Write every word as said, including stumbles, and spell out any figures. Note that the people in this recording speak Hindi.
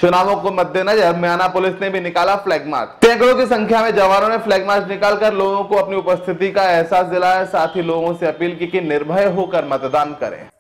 चुनावों को मद्देनजर म्याना पुलिस ने भी निकाला फ्लैग मार्च। सैकड़ों की संख्या में जवानों ने फ्लैग मार्च निकालकर लोगों को अपनी उपस्थिति का एहसास दिलाया, साथ ही लोगों से अपील की कि निर्भय होकर मतदान करें।